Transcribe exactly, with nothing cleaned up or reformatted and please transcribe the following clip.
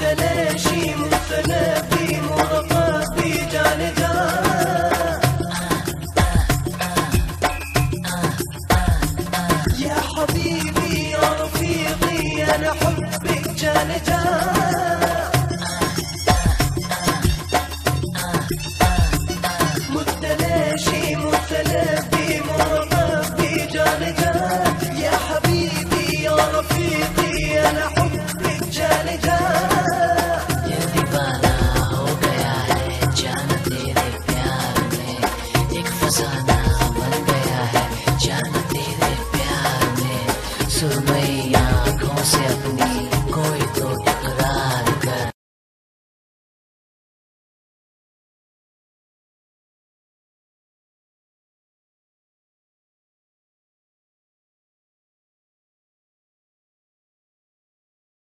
متلاشي متلافي مرقبي جان جان. يا حبيبي يا رفيقي أنا حبك جان جان. متلاشي متلافي مرقبي جان جان. يا حبيبي يا رفيقي أنا حبك جان جان. ये दीवाना हो गया है जान तेरे प्यार में एक फसाना